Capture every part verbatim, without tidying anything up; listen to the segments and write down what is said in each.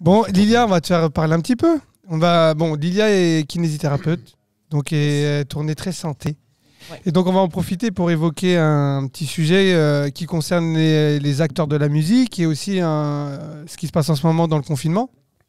Bon, Lilia, on va te faire parler un petit peu. On va, bon, Lilia est kinésithérapeute, donc est tournée très santé. Ouais. Et donc, on va en profiter pour évoquer un petit sujet euh, qui concerne les, les acteurs de la musique et aussi un, ce qui se passe en ce moment dans le confinement.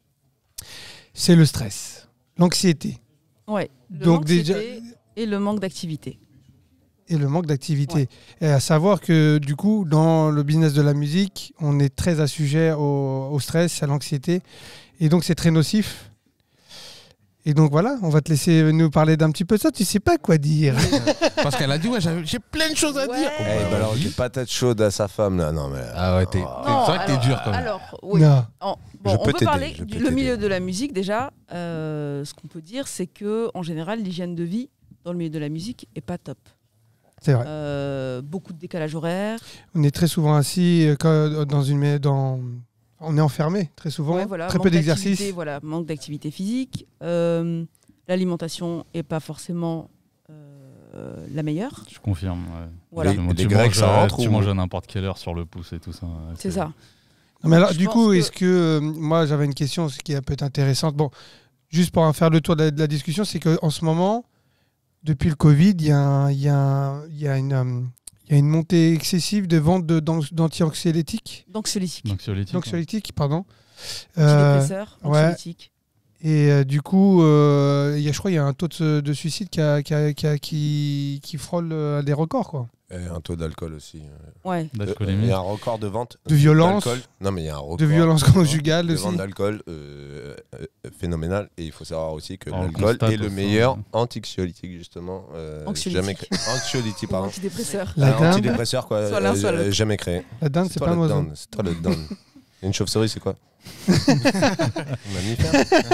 C'est le stress, l'anxiété. Oui, donc déjà et le manque d'activité. Et le manque d'activité. Ouais. Et à savoir que du coup, dans le business de la musique, on est très assujet au, au stress, à l'anxiété. Et donc, c'est très nocif. Et donc voilà, on va te laisser nous parler d'un petit peu de ça. Tu sais pas quoi dire. Parce qu'elle a dit, ouais, j'ai plein de choses à ouais. dire. Oh, bah, bah, alors, des patates chaudes à sa femme, là. Non, mais... Ah ouais, t'es oh. vrai que t'es dur quand même. Alors, oui. Non. En, bon, je on peux peut parler je du peux le milieu de la musique déjà. Euh, ce qu'on peut dire, c'est que en général, l'hygiène de vie dans le milieu de la musique est pas top. C'est vrai. Euh, beaucoup de décalage horaire. On est très souvent assis dans une... Dans... On est enfermé très souvent, ouais, voilà, très peu d'exercice. Voilà, manque d'activité physique. Euh, L'alimentation n'est pas forcément euh, la meilleure. Je confirme. Ouais. Voilà. Les, tu les Grecs, manges, ça rentre Tu ou... manges à n'importe quelle heure sur le pouce et tout ça. C'est ça. Non, mais alors, je du coup, que... est-ce que... Euh, moi, j'avais une question ce qui peut être intéressante. Bon, juste pour en faire le tour de la, de la discussion, c'est qu'en ce moment, depuis le Covid, il y a, y a, y a une... Um, Il y a une montée excessive de vente d'anti-anxiolytiques. D'anxiolytiques. D'anxiolytiques, pardon. Antidépresseurs, euh, anxiolytiques. Ouais. Et euh, du coup, euh, y a, je crois qu'il y a un taux de, de suicide qui, a, qui, a, qui, a, qui, qui frôle euh, des records, quoi. Et un taux d'alcool aussi. Ouais. Il y a un record de vente. De violence. Non, mais il y a un record de violence conjugale aussi. De vente d'alcool euh, euh, phénoménal. Et il faut savoir aussi que l'alcool est le meilleur anxiolytique, justement. Euh, jamais créé. Anxiolytique, pardon. Antidépresseur. La dinde. Antidépresseur, quoi. Soit l'un, soit l'autre. Jamais créé. La dinde, c'est pas un oiseau. C'est toi le dinde. Une chauve-souris, c'est quoi? Mammifère.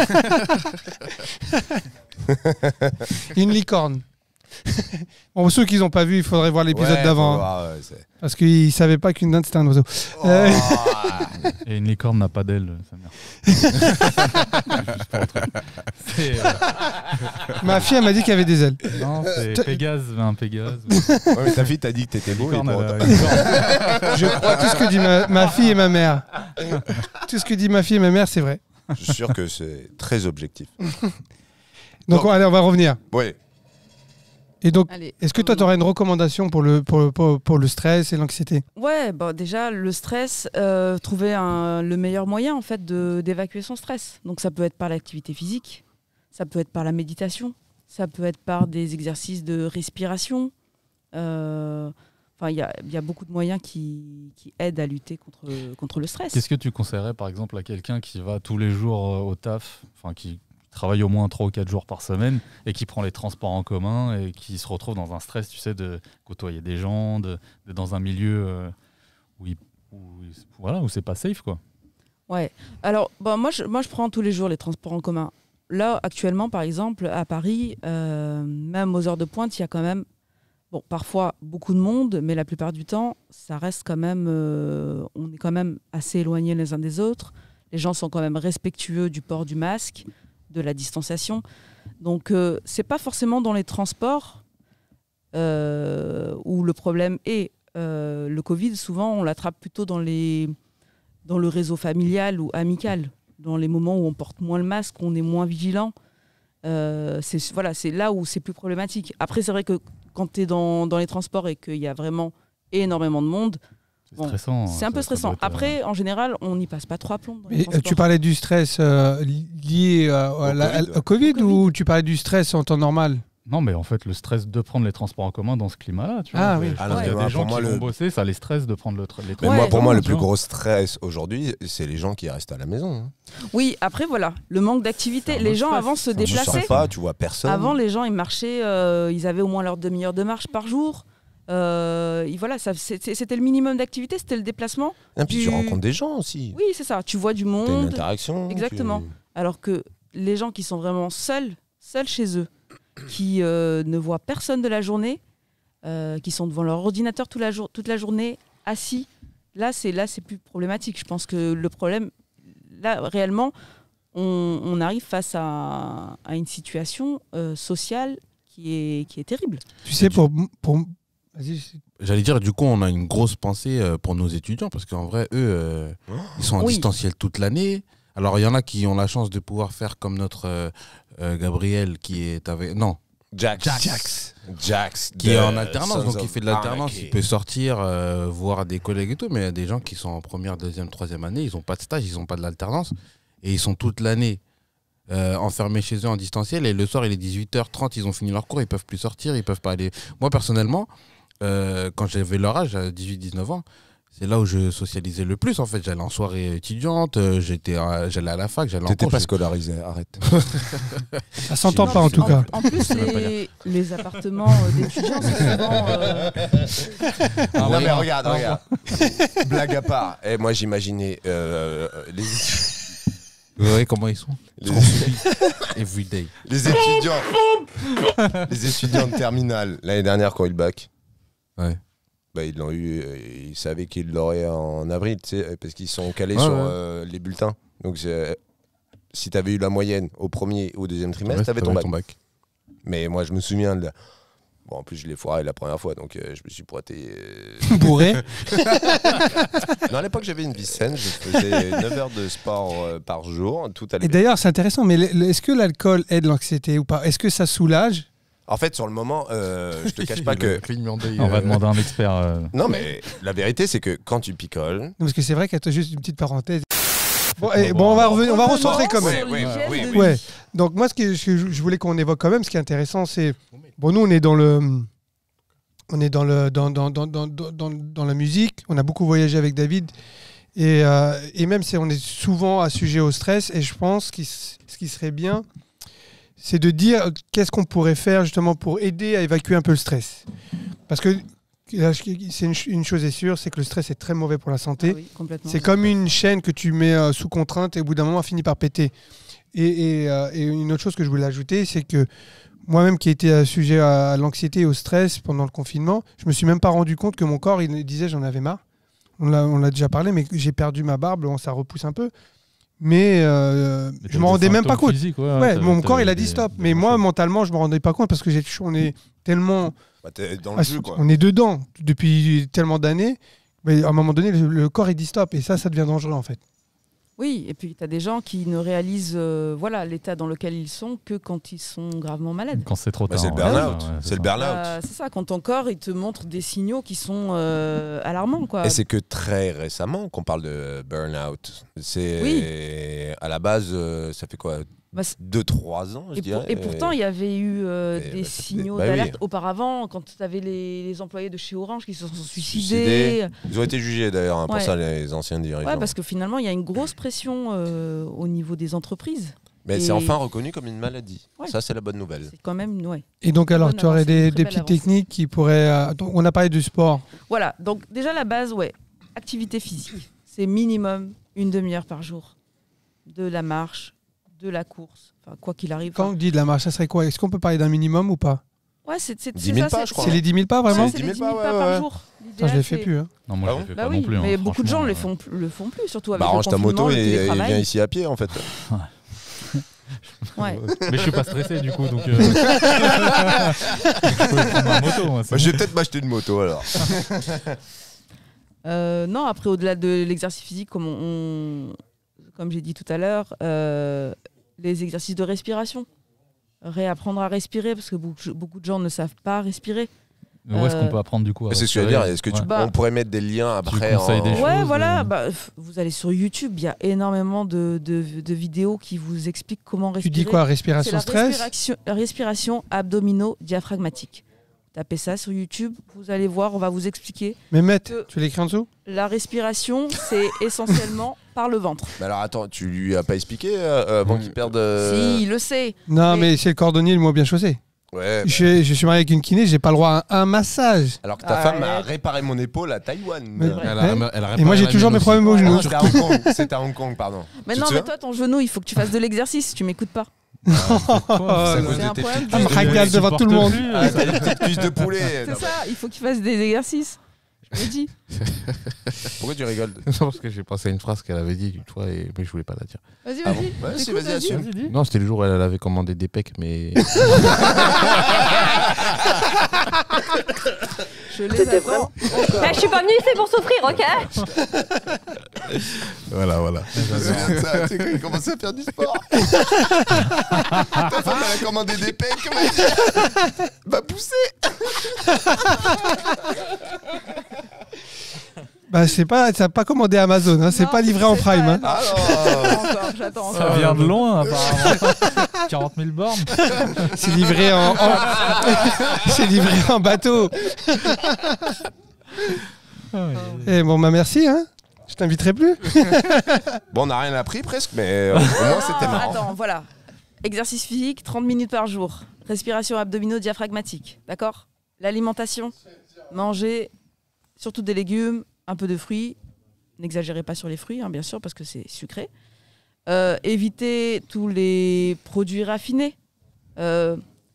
Une licorne. Bon, ceux qui n'ont pas vu, il faudrait voir l'épisode ouais, d'avant. Hein. Ouais, parce qu'ils ne savaient pas qu'une dinde, c'était un oiseau. Oh. Euh... Et une licorne n'a pas d'ailes, sa mère. euh... Ma fille, elle m'a dit qu'il y avait des ailes. Non, c'est Pégase, un Pégase. Ouais, mais ta fille t'a dit que t'étais beau. Licorne, et Je crois tout ce que dit ma, ma fille et ma mère. Tout ce que dit ma fille et ma mère, c'est vrai. Je suis sûr que c'est très objectif. Donc, allez, on va revenir. Oui. Et donc, est-ce que toi, tu aurais une recommandation pour le, pour, pour, pour le stress et l'anxiété? Ouais, bah déjà, le stress, euh, trouver un, le meilleur moyen en fait, d'évacuer son stress. Donc, ça peut être par l'activité physique, ça peut être par la méditation, ça peut être par des exercices de respiration. Euh, enfin, il y a, y a beaucoup de moyens qui, qui aident à lutter contre, contre le stress. Qu'est-ce que tu conseillerais, par exemple, à quelqu'un qui va tous les jours au taf, enfin, qui travaille au moins trois ou quatre jours par semaine et qui prend les transports en commun et qui se retrouve dans un stress, tu sais, de côtoyer des gens, de, de dans un milieu euh, où, il, où, voilà, où c'est pas safe, quoi. Ouais. Alors, bah, moi, je, moi, je prends tous les jours les transports en commun. Là, actuellement, par exemple, à Paris, euh, même aux heures de pointe, il y a quand même, bon, parfois beaucoup de monde, mais la plupart du temps, ça reste quand même, euh, on est quand même assez éloignés les uns des autres. Les gens sont quand même respectueux du port du masque, de la distanciation. Donc, euh, c'est pas forcément dans les transports euh, où le problème est. Euh, le Covid, souvent, on l'attrape plutôt dans, les, dans le réseau familial ou amical, dans les moments où on porte moins le masque, on est moins vigilant. Euh, c'est voilà, c'est là où c'est plus problématique. Après, c'est vrai que quand tu es dans, dans les transports et qu'il y a vraiment énormément de monde, c'est bon, stressant. C'est un peu stressant. Être... Après, en général, on n'y passe pas trois plombs. Mais tu parlais du stress euh, lié euh, au, la, COVID, au, COVID, au COVID ou tu parlais du stress en temps normal? Non, mais en fait, le stress de prendre les transports en commun dans ce climat-là, tu ah, vois. Oui. Je pense qu'il y a des gens qui vont bosser, ça les stresse de prendre le tra les transports. Mais moi, pour ouais, moi, le plus gros stress aujourd'hui, c'est les gens qui restent à la maison. Hein. Oui, après, voilà, le manque d'activité. Les gens, avant, se déplaçaient. Tu sors pas, tu vois personne. Avant, les gens, ils marchaient, euh, ils avaient au moins leur demi-heure de marche par jour. Euh, et voilà, c'était le minimum d'activité, c'était le déplacement. Et puis du... tu rencontres des gens aussi. Oui, c'est ça. Tu vois du monde. T'as une interaction. Exactement. Tu... Alors que les gens qui sont vraiment seuls, seuls chez eux, qui euh, ne voient personne de la journée, euh, qui sont devant leur ordinateur toute la, toute la journée, assis, là, c'est là, c'est plus problématique. Je pense que le problème, là, réellement, on, on arrive face à, à une situation euh, sociale qui est, qui est terrible. Tu sais, pour... pour... J'allais dire, du coup, on a une grosse pensée pour nos étudiants, parce qu'en vrai, eux, euh, ils sont en oui. distanciel toute l'année. Alors, il y en a qui ont la chance de pouvoir faire comme notre euh, euh, Gabriel qui est avec... Non. Jax. Jax. Jax. Qui est en alternance, donc il fait de l'alternance, il peut sortir, euh, voir des collègues et tout, mais il y a des gens qui sont en première, deuxième, troisième année, ils n'ont pas de stage, ils n'ont pas de l'alternance, et ils sont toute l'année euh, enfermés chez eux en distanciel, et le soir, il est dix-huit heures trente, ils ont fini leur cours, ils peuvent plus sortir, ils peuvent pas aller... Moi, personnellement, euh, quand j'avais leur âge, à dix-huit dix-neuf ans, c'est là où je socialisais le plus, en fait. J'allais en soirée étudiante, euh, j'étais, euh, j'allais à la fac, j'allais en cours. T'étais pas scolarisé, arrête. Ça s'entend pas, en tout en, cas. En plus, les, les appartements euh, d'étudiants, c'est souvent... Euh... Ah, non, mais regarde, regarde. Blague à part. Et moi, j'imaginais euh, les... Vous voyez comment ils sont Les, Everyday. les étudiants les étudiants de terminale, l'année dernière, quand ils bac, ouais. bah, ils l'ont eu, ils savaient qu'ils l'auraient en avril, tu sais, parce qu'ils sont calés ouais, sur ouais. euh, les bulletins. Donc, si tu avais eu la moyenne au premier ou au deuxième trimestre, Ouais, tu avais ton bac. ton bac. Mais moi, je me souviens de la... Bon, en plus, je l'ai foiré la première fois, donc euh, je me suis pointé. Euh... Bourré. Non, à l'époque, j'avais une vie saine. Je faisais neuf heures de sport euh, par jour. Tout allait Et bien. d'ailleurs, c'est intéressant, mais est-ce que l'alcool aide l'anxiété ou pas? Est-ce que ça soulage? En fait, sur le moment, euh, je te cache pas que. On va demander à un expert. Euh... Non, mais la vérité, c'est que quand tu picoles. Non, parce que c'est vrai qu'il y a juste une petite parenthèse. Bon, et, bon on va revenir, on va recentrer quand même. Oui, oui, oui, oui. Ouais. Donc moi, ce que je, je voulais qu'on évoque quand même, ce qui est intéressant, c'est bon, nous, on est dans le, on est dans le, dans dans dans dans dans, dans la musique. On a beaucoup voyagé avec David, et euh, et même si on est souvent assujetti au stress, et je pense que ce qui serait bien, c'est de dire qu'est-ce qu'on pourrait faire justement pour aider à évacuer un peu le stress, parce que c'est une, une chose est sûre, c'est que le stress est très mauvais pour la santé. Ah oui, complètement. C'est comme une chaîne que tu mets euh, sous contrainte et au bout d'un moment, elle finit par péter. Et, et, euh, et une autre chose que je voulais ajouter, c'est que moi-même qui ai été sujet à, à l'anxiété et au stress pendant le confinement, je me suis même pas rendu compte que mon corps, il disait j'en avais marre. On l'a, on l'a déjà parlé, mais j'ai perdu ma barbe, bon, ça repousse un peu. Mais, euh, mais je me rendais même pas compte. Physiques, ouais, ouais, t'as, mon t'as corps, il a des, dit stop. des mais moi, choses. mentalement, je me rendais pas compte parce que j'ai, on est tellement... Bah, t'es dans le jeu, quoi. On est dedans depuis tellement d'années. Mais à un moment donné, le, le corps, il dit stop. Et ça, ça devient dangereux, en fait. Oui, et puis tu as des gens qui ne réalisent euh, voilà, l'état dans lequel ils sont que quand ils sont gravement malades. Quand c'est trop Bah, tard. c'est le ouais, burn-out. ouais, ouais, c'est c'est le ça. burn-out. Euh, c'est ça, quand ton corps il te montre des signaux qui sont euh, alarmants. Quoi. Et c'est que très récemment qu'on parle de burn-out. C'est Oui. à la base, euh, ça fait quoi, Bah, c'est- deux trois ans, je et, dirais. pour- et pourtant, il y avait eu euh, Et des bah, c'est- signaux bah oui. d'alerte auparavant, quand tu avais les, les employés de chez Orange qui se sont Suicidés. suicidés. Ils ont été jugés d'ailleurs hein, pour Ouais. ça, les anciens dirigeants. Ouais, parce que finalement, il y a une grosse pression euh, au niveau des entreprises. Mais et- c'est enfin reconnu comme une maladie. Ouais. Ça, c'est la bonne nouvelle. C'est quand même, ouais. Et donc, alors, Bonne tu aurais avancée, des, très des belle petites avancée. techniques qui pourraient... euh, donc, on a parlé du sport. Voilà, donc déjà la base, ouais, activité physique. C'est minimum une demi-heure par jour. De la marche, de la course, enfin quoi qu'il arrive. Quand on dit de la marche, ça serait quoi? Est-ce qu'on peut parler d'un minimum ou pas? Ouais, c'est c'est- dix c'est mille ça, pas, c'est- je crois. C'est les dix mille pas, vraiment? Ouais, c'est les dix mille ouais, pas ouais, par ouais. jour. Ça, je L'idéal, les fais c'est- plus. Hein. Non, moi Ah je bon le fais Bah pas oui, non plus. mais hein, beaucoup de gens franchement, le euh, font, le font plus, surtout avec Bah, le range ta confinement, moto le et et télétravail. viens ici à pied en fait. Ouais. Mais je suis pas stressé du coup, donc. Euh... je peux prendre ma moto. Moi, c'est Bah, je vais bon. peut-être m'acheter une moto alors. Euh, non, après, au-delà de l'exercice physique, comme, on, comme j'ai dit tout à l'heure, euh, les exercices de respiration. Réapprendre à respirer, parce que beaucoup, beaucoup de gens ne savent pas respirer. Mais où est-ce Euh, qu'on peut apprendre du coup à C'est ce que je veux dire. respirer Est-ce que tu, Ouais. Bah, on pourrait mettre des liens après conseilles en... des choses Ouais, euh, voilà. Bah, f- vous allez sur YouTube, il y a énormément de, de, de vidéos qui vous expliquent comment Tu respirer. dis quoi? C'est Respiration la stress? respiration, respiration abdomino-diaphragmatique. Tapez ça sur YouTube, vous allez voir, on va vous expliquer. Mais Matt, que- tu l'écris en dessous? La respiration, c'est essentiellement par le ventre. Mais alors attends, tu lui as pas expliqué euh, euh, avant Mm. qu'il perde. euh, Si, il le sait. Non, Mais- mais c'est le cordonnier le mot bien chaussé. Ouais. bah, Je, je suis marié avec une kiné, j'ai pas le droit à un, un massage. Alors que ta Ah, femme a ouais. réparé mon épaule à Taïwan. Mais- Euh, Elle Ouais. a- elle a Et réparé moi, j'ai la toujours mienne mes problèmes au aussi. genou. non, c'était à Hong Kong. C'était à Hong Kong, pardon. Mais Tu non, te mais souviens toi, ton genou, il faut que tu fasses de l'exercice. Tu m'écoutes pas. Oh C'est à là cause C'est de un tes problème petites de- Ah, me cuisses de- régale devant tout le monde. Ah, t'as des petites cuisses de poulet. C'est Non, ça, il faut qu'il fasse des exercices. Je le dis. Pourquoi tu rigoles? Non, parce que j'ai pensé à une phrase qu'elle avait dit une fois, et... mais je voulais pas la dire. Vas-y, Ah vas-y. bon Ouais, si, J'écoute, vas-y, assume. Vas-y, dis. Non, c'était le jour où elle avait commandé des pecs, mais. Je les C'était attends. Eh, je suis pas venue ici pour souffrir, ok? Voilà, voilà. Je me souviens de ça, tu sais, quand il commençait à faire du sport. Ta femme, elle a commandé des pecs, comment elle dit va pousser. Bah, c'est pas, t'as pas commandé Amazon, hein, c'est pas livré en Prime. Hein. Ah Encore, j'attends. Ça vient de loin, apparemment. quarante mille bornes. C'est livré en, en... c'est livré en bateau. Et bon, bah merci, hein. Je t'inviterai plus. Bon, on n'a rien appris presque, mais euh, au moins c'était marrant. Attends, voilà. Exercice physique, trente minutes par jour. Respiration abdominaux-diaphragmatique. D'accord? L'alimentation, manger surtout des légumes, un peu de fruits. N'exagérez pas sur les fruits, hein, bien sûr, parce que c'est sucré. Euh, éviter tous les produits raffinés. Euh,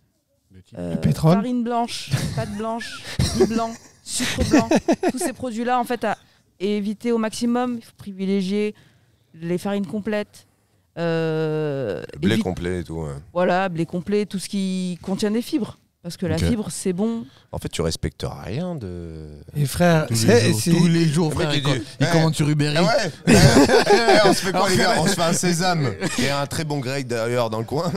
euh, pétrole. Farine blanche, pâte blanche, riz blanc, sucre blanc. Tous ces produits-là, en fait, à éviter au maximum. Il faut privilégier les farines complètes. Euh, blé évite... complet et tout. Ouais. Voilà, blé complet, tout ce qui contient des fibres. Parce que la okay. fibre, c'est bon. En fait, tu respectes rien de. Et frère, tous les jours, tous les jours frère, il, il, il commande sur Uber Eats. Ah ouais. On se fait quoi, les gars? On se fait un sésame. Il y a un très bon grec d'ailleurs dans le coin.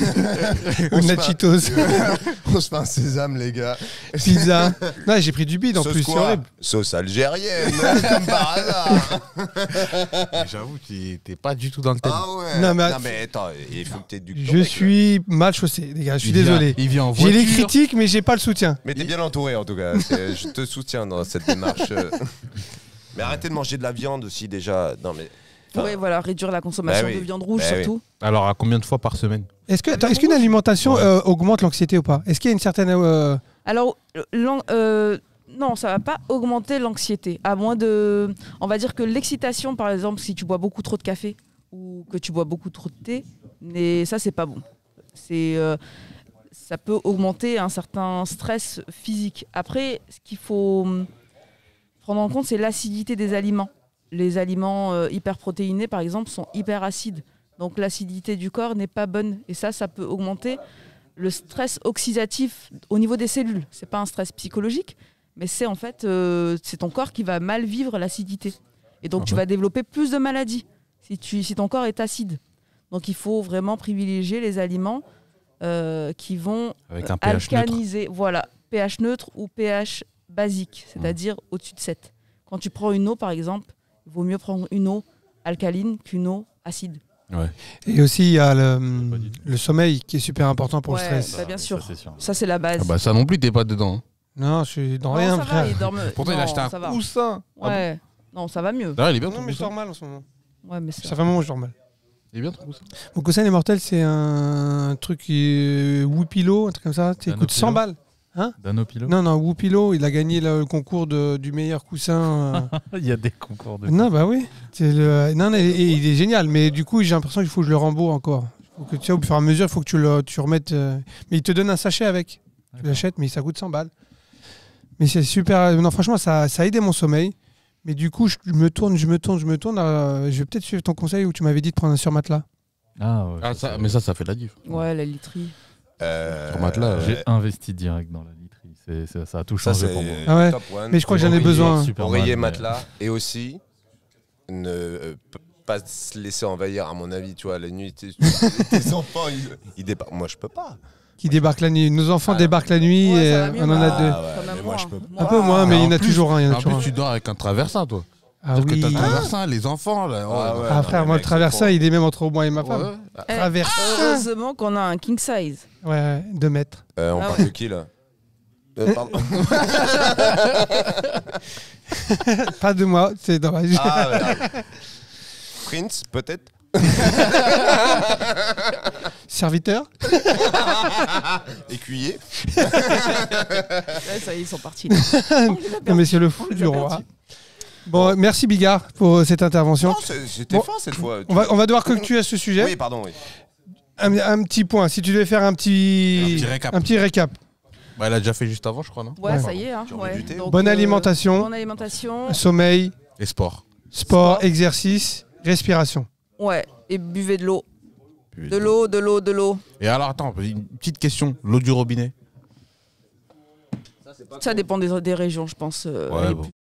Ou Nachitos. On se fait un sésame, les gars. Pizza. Non, j'ai pris du bide en Sauce plus. Quoi horrible. Sauce algérienne, comme par hasard. J'avoue que t'es pas du tout dans le thème. Ah ouais. Non, mais, non, mais attends, il faut que t'aies du. Je suis mal chaussé, les gars. Je suis il désolé. Vient, il vient en voiture. J'ai les critiques, mais j'ai pas le soutien. Mais t'es bien entouré en tout cas. Je te soutiens dans cette démarche. Mais arrêtez de manger de la viande aussi déjà. Non mais. Enfin... Oui, voilà, réduire la consommation bah oui. de viande rouge bah surtout. Oui. Alors à combien de fois par semaine? Est-ce que est-ce qu'une alimentation ouais. euh, augmente l'anxiété ou pas? Est-ce qu'il y a une certaine euh... Alors euh, non, ça va pas augmenter l'anxiété. À moins de, on va dire que l'excitation, par exemple, si tu bois beaucoup trop de café ou que tu bois beaucoup trop de thé, mais ça c'est pas bon. C'est euh, ça peut augmenter un certain stress physique. Après, ce qu'il faut prendre en compte, c'est l'acidité des aliments. Les aliments euh, hyperprotéinés, par exemple, sont hyper acides. Donc l'acidité du corps n'est pas bonne. Et ça, ça peut augmenter le stress oxydatif au niveau des cellules. Ce n'est pas un stress psychologique, mais c'est en fait euh, c'est ton corps qui va mal vivre l'acidité. Et donc, mmh. tu vas développer plus de maladies si, tu, si ton corps est acide. Donc, il faut vraiment privilégier les aliments Euh, qui vont Avec un alcaliniser, voilà, pH neutre ou pH basique, c'est-à-dire mmh. au-dessus de sept. Quand tu prends une eau, par exemple, il vaut mieux prendre une eau alcaline qu'une eau acide. Ouais. Et aussi, il y a le, le sommeil qui est super important pour ouais, le stress. Bah, bien sûr, ça c'est, sûr. Ça, c'est la base. Ah bah, ça non plus, t'es pas dedans. Hein. Non, je suis dans non, rien, ça frère. Va, il dorme... Pourtant, non, il a acheté un coussin. Ouais, ah bon non, ça va mieux. Ah, il est bien non, mais je dors mal en ce moment. Ouais, mais ça fait un moment que je dors mal. Il est bien ton coussin. Mon coussin est mortel, c'est un truc qui est Whoopilo, un truc comme ça. Ça coûte cent balles. Hein Danopilo Non, non, Whoopilo, il a gagné le concours de, du meilleur coussin. Il y a des concours de. Non, bah oui. Le... Non, non, il est génial, mais du coup, j'ai l'impression qu'il faut que je le rembourse encore. Faut que, tu sais, au fur et à mesure, il faut que tu le tu remettes. Euh... Mais il te donne un sachet avec. D'accord. Tu l'achètes, mais ça coûte cent balles. Mais c'est super. Non, franchement, ça, ça a aidé mon sommeil. Mais du coup, je me tourne, je me tourne, je me tourne. Euh, je vais peut-être suivre ton conseil où tu m'avais dit de prendre un surmatelas. Ah ouais. Ah, ça, mais ça, ça fait la diff. Ouais, la literie. Euh, surmatelas. J'ai investi direct dans la literie. C'est, c'est, ça a tout changé ça, pour moi. Ah ouais. Mais je crois que j'en ai besoin. Oreiller, matelas. Et aussi, ne euh, pas se laisser envahir, à mon avis, tu vois, la nuit. Tes, tes enfants, ils, ils débarquent. Moi, je peux pas. Qui débarquent la nuit. Nos enfants ah, débarquent la nuit ouais, et on en a deux. Ah, ouais, mais moi, je peux pas. Un peu moins, mais il y en a toujours un. En plus, tu dors avec un traversin, toi. Ah Parce oui. que t'as le traversin, les enfants là. Ah, ouais, ah frère, non, moi le traversin, il est même entre moi et ma femme. Ouais. Eh, traversin. Heureusement qu'on a un king size. Ouais, deux mètres. Euh, on ah parle ouais. de qui là euh, pardon. Pas de moi, c'est dommage. Ah, ouais. Prince, peut-être. Serviteur. Écuyer. Ouais, ça y est, ils sont partis. Non mais c'est le fou du roi. Bon, bon, merci Bigard pour cette intervention. Non, c'était bon, fin cette fois. On va, on va devoir conclure à ce sujet. Oui, pardon, oui. Un, un petit point, si tu devais faire un petit, un petit récap. Un petit récap. Bah, elle a déjà fait juste avant, je crois, non? Ouais, ouais. ça y est. Hein, ouais. Donc, bonne, euh, alimentation, bonne alimentation. Sommeil. Et sport. Sport, sport. Exercice, respiration. Ouais, et buvez de l'eau. De l'eau, de l'eau, de l'eau. Et alors, attends, une petite question. L'eau du robinet? Ça dépend des, des régions, je pense. Euh, ouais, bon.